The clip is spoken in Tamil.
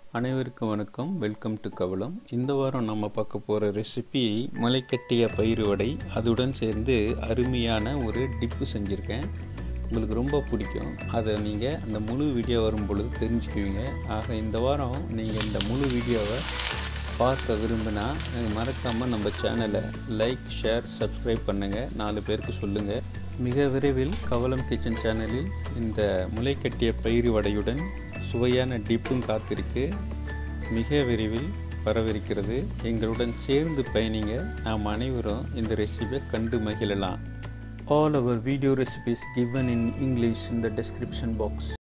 அனைவருக்கும் வணக்கம். Welcome to Kavalam. இந்த வாரம் நம்ம பார்க்க போகிற ரெசிபி முளைக்கட்டிய பயிறு வடை. அதுடன் சேர்ந்து அருமையான ஒரு டிப்பு செஞ்சுருக்கேன். உங்களுக்கு ரொம்ப பிடிக்கும். அதை நீங்கள் அந்த முழு வீடியோ வரும் பொழுது தெரிஞ்சுக்குவீங்க. ஆக இந்த வாரம் நீங்கள் இந்த முழு வீடியோவை பார்க்க விரும்பினா மறக்காமல் நம்ம சேனலை லைக், ஷேர், சப்ஸ்கிரைப் பண்ணுங்கள். 4 பேருக்கு சொல்லுங்கள். மிக விரைவில் கவலம் கிச்சன் சேனலில் இந்த முளைக்கட்டிய பயிறு வடையுடன் சுவையான டிப்பும் காத்திருக்கு. மிக விரைவில் வரவிருக்கிறது. எங்களுடன் சேர்ந்து பயணிங்க. நாம் அனைவரும் இந்த ரெசிபியை கண்டு மகிழலாம். All our video recipes given in English in the description box.